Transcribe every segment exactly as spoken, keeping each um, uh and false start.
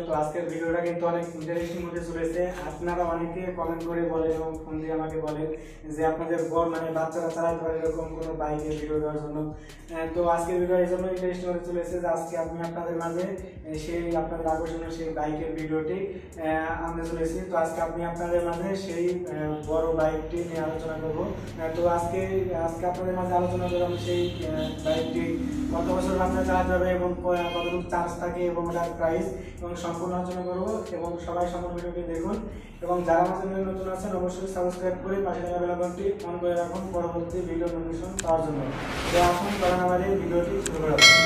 তো আজকের ভিডিওটা কিন্তু অনেক ইন্টারেস্টিং হতে চলেছে। আপনারা অনেকে কমেন্ট করে বলেন এবং ফোন দিয়ে আমাকে বলেন যে আপনাদের বড় মানে বাচ্চারা চালাতে পারে এরকম কোনো বাইকের ভিডিও দেওয়ার জন্য। তো আজকের ভিডিও এই জন্য ইন্টারেস্টিং হতে চলেছে যে আজকে আমি আপনাদের মাঝে সেই আপনাদের আকর্ষণীয় সেই বাইকের ভিডিওটি আনতে চলেছি। তো আজকে আমি আপনাদের মাঝে সেই বড় বাইকটি নিয়ে আলোচনা করব। তো আজকে আজকে আপনাদের মাঝে আলোচনা করব সেই বাইকটি কত বছর বাচ্চা চালাতে হবে এবং কতটুকু চার্জ থাকে এবং তার প্রাইস এবং সম্পূর্ণ আলোচনা করব। এবং সবাই সম্পূর্ণ ভিডিওটি দেখুন এবং যারা আমাদের নতুন আছেন অবশ্যই সাবস্ক্রাইব করে পাশে থাকা বেল আইকনটি অন করে রাখুন পরবর্তী ভিডিও নোটিফিকেশন পাওয়ার জন্য। তো আসুন তাহলে আমাদের ভিডিওটি শুরু করা যাক।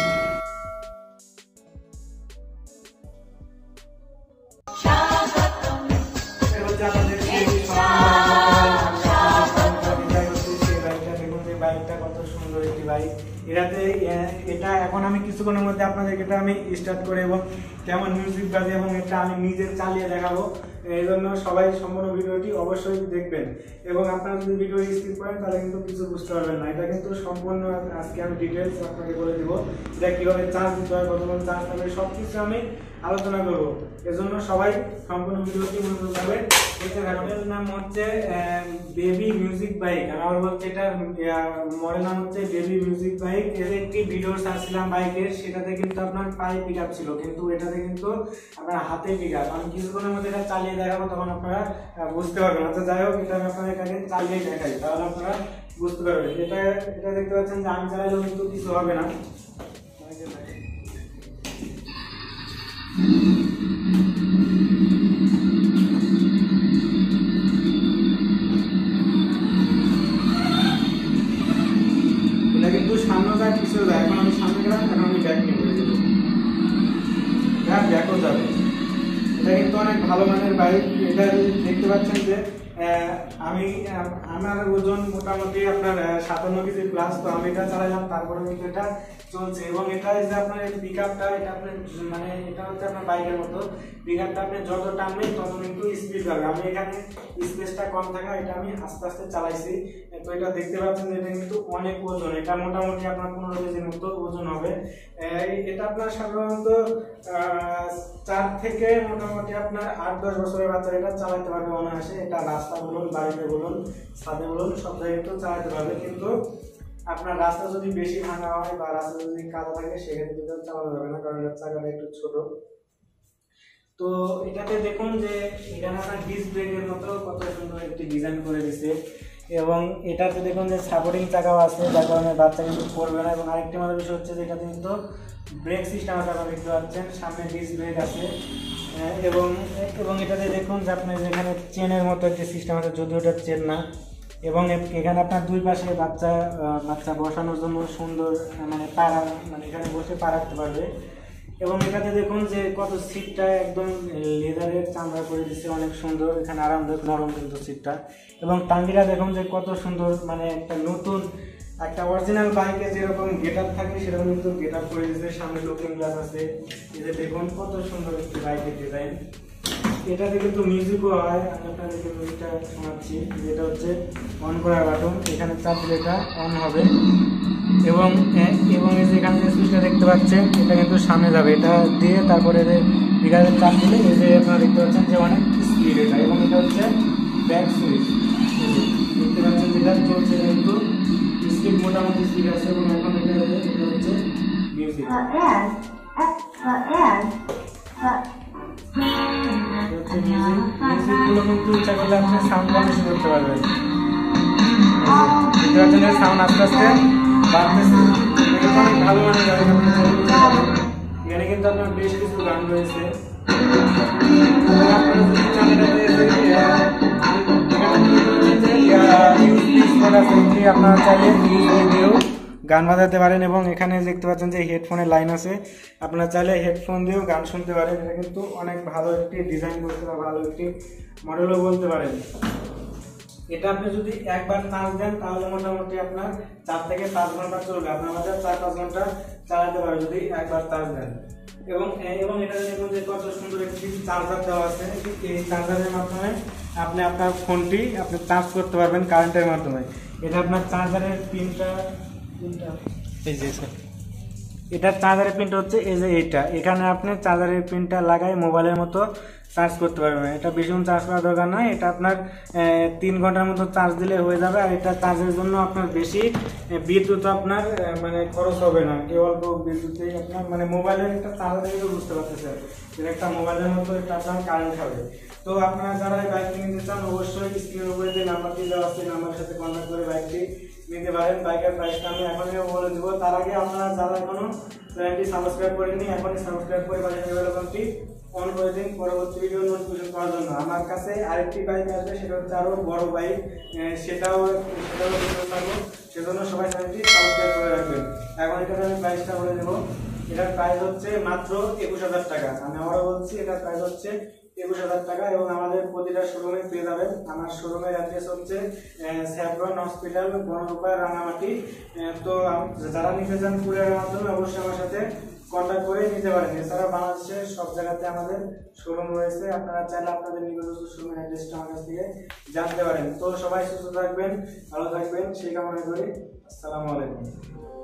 এটাতে এটা এখন আমি কিছুক্ষণের মধ্যে আপনাদেরকে এটা আমি স্টার্ট করে এবং কেমন মিউজিক বাজে এবং এটা আমি নিজে চালিয়ে দেখাবো। এই জন্য সবাই সম্পূর্ণ ভিডিওটি অবশ্যই দেখবেন এবং আপনারা যদি ভিডিও স্কিপ করেন তাহলে কিন্তু কিছু বুঝতে পারবেন না। এটা কিন্তু সম্পূর্ণ আজকে আমি ডিটেলস আপনাকে বলে দেবো এটা কীভাবে চার্জ দিতে হয়, কতক্ষণ চার্জ থাকবে সব কিছু আমি আলোচনা করবো। এজন্য সবাই সম্পূর্ণ ভিডিওটি মনোযোগ করে দেখতে থাকুন। এর নাম হচ্ছে বেবি মিউজিক বাইক, আমার বলছে এটা মডেল নাম হচ্ছে বেবি মিউজিক বাইক। এর একটি ভিডিও ছাড়ছিলাম বাইকের, সেটাতে কিন্তু আপনার পায়ে পিক আপ ছিল, কিন্তু এটাতে কিন্তু আপনার হাতে পিক আপ। আমি কিছুক্ষণের মধ্যে এটা চালিয়ে দেখাবো, তখন আপনারা বুঝতে পারবেন। আচ্ছা যাই হোক, এটা আমি আপনাদের কাছে চালিয়ে দেখাই, তাহলে আপনারা বুঝতে পারবেন। এটা এটা দেখতে পাচ্ছেন যে আমি চালাইলেও কিন্তু কিছু হবে না। এটা কিন্তু সামনে যায় পিছিয়ে যায়। এখন আমি সামনে গেলাম, এখন আমি ব্যাক নিয়ে বলে দেবো, হ্যাঁ ব্যাকও যাবে। এটা কিন্তু অনেক ভালো মানের বাইক। এটা দেখতে পাচ্ছেন যে আমি আমার ওজন মোটামুটি আপনার সাতান্ন কেজি প্লাস। তো আমি এটা চালাইলাম, তারপরে কিন্তু এটা চলছে এবং এটা যে আপনার পিক আপটা এটা আপনার মানে এটা হচ্ছে আপনার বাইকের মতো পিক আপটা আপনি যত টানবেন তত কিন্তু স্পিড পাবে। আমি এখানে স্পেসটা কম থাকা এটা আমি আস্তে আস্তে চালাইছি। তো এটা দেখতে পাচ্ছেন যে এটা কিন্তু অনেক ওজন, এটা মোটামুটি আপনার পনেরো কেজির মতো ওজন হবে। এটা আপনার সাধারণত চার থেকে মোটামুটি আপনার আট দশ বছরের বাচ্চারা এটা চালাতে পারবে অনায়াসে। এটা রাস্তা বলুন, বাড়িতে বলুন, ছাদে বলুন, সব জায়গায় তো চালাতে পারবে। কিন্তু আপনার রাস্তা যদি বেশি ভাঙা হয় বা রাস্তা যদি কাদা থাকে সেক্ষেত্রে কিন্তু চালানো যাবে না, কারণ এটার চাকাটা একটু ছোট। তো এটাতে দেখুন যে এখানে আপনার ডিস্ক ব্রেকের মতো কত সুন্দর একটি ডিজাইন করে দিচ্ছে এবং এটাতে দেখুন যে সাপোর্টিং চাকাও আছে, যার কারণে বাচ্চা কিন্তু পড়বে না। এবং আরেকটি মজার বিষয় হচ্ছে যে এটাতে কিন্তু ব্রেক সিস্টেম আছে, আপনারা দেখতে পাচ্ছেন সামনে ডিস্ক ব্রেক আছে এবং এবং এটাতে দেখুন যে আপনি যেখানে চেনের মতো একটি সিস্টেম আছে, যদিও ওটা চেন না। এবং এখানে আপনার দুই পাশে বাচ্চা বাচ্চা বসানোর জন্য সুন্দর মানে পাড়া মানে এখানে বসে পা রাখতে পারবে। এবং এটাতে দেখুন যে কত সিটটা একদম লেদারের চামড়া করে দিচ্ছে, অনেক সুন্দর, এখানে আরামদায়ক নরম কিন্তু সিটটা। এবং টাঙ্গিটা দেখুন যে কত সুন্দর, মানে একটা নতুন একটা অরিজিনাল বাইকে যেরকম গেট আপ থাকে সেরকম কিন্তু গেট আপ করে দিচ্ছে। সামনে লুকিং গ্লাস আছে, এতে দেখুন কত সুন্দর একটি বাইকের ডিজাইন। এটাতে কিন্তু মিউজিকও হয়, আমি আপনাদেরকে মিউজিকটা শোনাচ্ছি। যেটা হচ্ছে অন করার বাটন, এখানে চাপ দিলে এটা অন হবে এবং এবং এই যে এখানে যে সুইচটা দেখতে পাচ্ছেন এটা কিন্তু সামনে যাবে, এটা দিয়ে তারপরে বিকালের চাপ দিলে এই যে আপনারা দেখতে পাচ্ছেন যে অনেক স্পিড এটা। এবং এটা হচ্ছে ব্যাক সুইচ, দেখতে পাচ্ছেন যেটা চলছে কিন্তু স্পিড মোটামুটি স্পিড আছে। এবং এখন এটা এটা হচ্ছে মিউজিক, মিউজিকগুলো কিন্তু ইচ্ছা করলে আপনি সাউন্ড বেশি করতে পারবেন। দেখতে পাচ্ছেন যে সাউন্ড আস্তে আস্তে বাড়তেছে, এটা অনেক ভালো মানে গাড়ি। এখানে কিন্তু আপনার বেশ কিছু গান রয়েছে। আপনারা যদি চান এটাতে আপনারা চাইলে ইউজ দিয়েও গান বাজাতে পারেন। এবং এখানে দেখতে পাচ্ছেন যে হেডফোনের লাইন আছে, আপনারা চাইলে হেডফোন দিয়েও গান শুনতে পারেন। এটা কিন্তু অনেক ভালো একটি ডিজাইন করতে বা ভালো একটি মডেলও বলতে পারেন। এটা আপনি যদি একবার চার্জ দেন তাহলে মোটামুটি আপনার চার থেকে পাঁচ ঘন্টা চলবে, আপনার মাঝে চার পাঁচ ঘন্টা চালাতে পারবে যদি একবার চার্জ দেন। এবং এবং এটা দেখুন যে কত সুন্দর একটি চার্জার দেওয়া আছে। এই চার্জারের মাধ্যমে আপনি আপনার ফোনটি আপনি চার্জ করতে পারবেন কারেন্টের মাধ্যমে। এটা আপনার চার্জারের পিনটা পিনটা এই যে স্যার এটার চার্জারের পিনটা হচ্ছে এই যে এইটা, এখানে আপনি চার্জারের পিনটা লাগাই মোবাইলের মতো চার্জ করতে পারবেন। এটা বেশিক্ষণ চার্জ করার দরকার নয়, এটা আপনার তিন ঘন্টার মতো চার্জ দিলে হয়ে যাবে। আর এটা চার্জের জন্য আপনার বেশি বিদ্যুৎ আপনার মানে খরচ হবে না, কি অল্প বিদ্যুতেই আপনার মানে মোবাইলের একটা চার্জার থেকে বুঝতে পারতেছেন এটা একটা মোবাইলের মতো এটা আপনার কারেন্ট খাবে। তো আপনারা যারা এই বাইকটি নিতে চান অবশ্যই স্ক্রিনের উপরে যে নাম্বারটি দেওয়া আছে নাম্বারের সাথে কন্ট্যাক্ট করে বাইকটি নিতে পারেন। বাইকের প্রাইসটা আমি এখনই বলে দেবো। তার আগে আপনারা যারা এখনো চ্যানেলটি সাবস্ক্রাইব করেননি এখনই সাবস্ক্রাইব করে পাশে বেল আইকনটি অন করে দিন পরবর্তী ভিডিও নোটিফিকেশন পাওয়ার জন্য। আমার কাছে আরেকটি বাইক আসবে, সেটা হচ্ছে আরো বড় বাইক, সেটাও সেটাও থাকবো, সেজন্য সবাই চ্যানেলটি সাবস্ক্রাইব করে রাখবেন। এখন এখানে আমি প্রাইসটা বলে দেবো। এটার প্রাইস হচ্ছে মাত্র একুশ হাজার টাকা। আমি আবারও বলছি এটার প্রাইস হচ্ছে একুশ হাজার টাকা এবং আমাদের প্রতিটা শোরুমে পেয়ে যাবেন। আমার শোরুমের অ্যাড্রেস হচ্ছে স্যাফরন হসপিটাল, বনরূপা, রাঙামাটি। তো যারা নিতে চান কুরিয়ারের মাধ্যমে অবশ্যই আমার সাথে কন্ট্যাক্ট করে নিতে পারেন। এছাড়া বাংলাদেশের সব জায়গাতে আমাদের শোরুম রয়েছে, আপনারা চাইলে আপনাদের নিকটস্থ শোরুমের অ্যাড্রেসটা আমার কাছ থেকে জানতে পারেন। তো সবাই সুস্থ থাকবেন, ভালো থাকবেন সেই কামনা করি। আসসালামু আলাইকুম।